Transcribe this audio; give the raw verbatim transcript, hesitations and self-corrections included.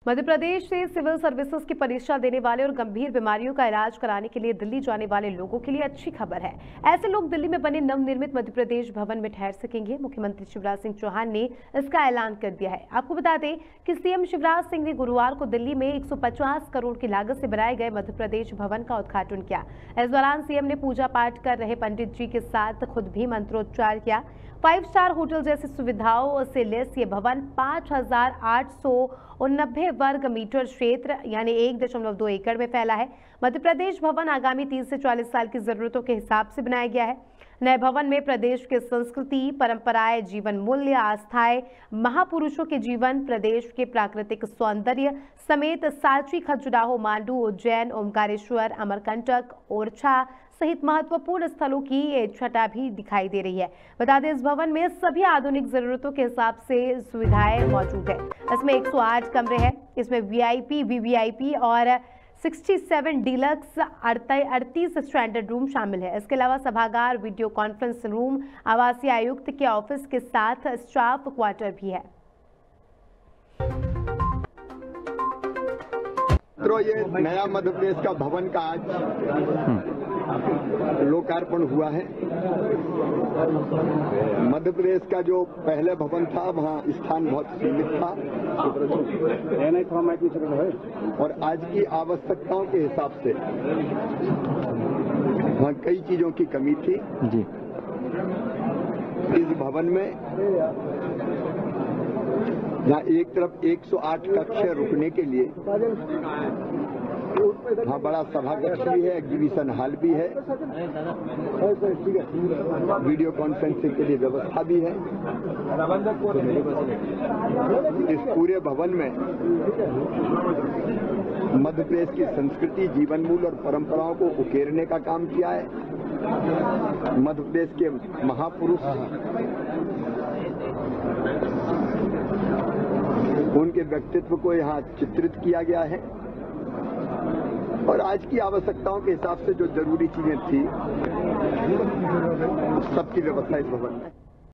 मध्य प्रदेश से civil services की परीक्षा देने वाले और गंभीर बीमारियों का इलाज कराने के लिए दिल्ली जाने वाले लोगों के लिए अच्छी खबर है। ऐसे लोग दिल्ली में बने नवनिर्मित मध्य प्रदेश भवन में ठहर सकेंगे। मुख्यमंत्री शिवराज सिंह चौहान ने इसका ऐलान कर दिया है। आपको बता दें कि सीएम शिवराज सिंह ने गुरुवार को दिल्ली में एक सौ पचास करोड़ की लागत से बनाए गए मध्य प्रदेश भवन का उद्घाटन किया। इस दौरान सीएम ने पूजा पाठ कर रहे पंडित जी के साथ खुद भी मंत्रोच्चार किया। फाइव स्टार होटल जैसी सुविधाओं से लैस ये भवन पांच हजार आठ सौ उननब्बे वर्ग मीटर क्षेत्र यानी एक दशमलव दो एकड़ में फैला है। मध्य प्रदेश भवन आगामी तीस से चालीस साल की जरूरतों के हिसाब से बनाया गया है। नए भवन में प्रदेश की संस्कृति, परंपराएं, जीवन मूल्य, आस्थाएं, महापुरुषों के जीवन, प्रदेश के प्राकृतिक सौंदर्य समेत सांची, खजुराहो, मांडू, उज्जैन, ओमकारेश्वर, अमरकंटक, ओरछा सहित महत्वपूर्ण स्थलों की छटा भी दिखाई दे रही है। बता दें, इस भवन में सभी आधुनिक जरूरतों के हिसाब से सुविधाएं मौजूद है। इसमें एक सौ आठ कमरे हैं। इसमें वीआईपी, वीवीआईपी और सड़सठ डीलक्स, अड़तीस स्टैंडर्ड रूम शामिल है। इसके अलावा सभागार, वीडियो कॉन्फ्रेंस रूम, आवासीय आयुक्त के ऑफिस के साथ स्टाफ क्वार्टर भी है। तो ये नया मध्य प्रदेश का भवन का आज लोकार्पण हुआ है। मध्य प्रदेश का जो पहले भवन था वहाँ स्थान बहुत सीमित था और आज की आवश्यकताओं के हिसाब से वहाँ कई चीजों की कमी थी। जी। इस भवन में यहाँ एक तरफ एक सौ आठ कक्ष रुकने के लिए, वहाँ बड़ा सभा कक्ष भी है, एग्जीबिशन हॉल भी है, वीडियो कॉन्फ्रेंसिंग के लिए व्यवस्था भी है। इस पूरे भवन में मध्य प्रदेश की संस्कृति, जीवन मूल्य और परंपराओं को उकेरने का काम किया है। मध्य प्रदेश के महापुरुष, उनके व्यक्तित्व को यहाँ चित्रित किया गया है और आज की आवश्यकताओं के हिसाब से जो जरूरी चीजें थी सबकी व्यवस्था इस भवन में।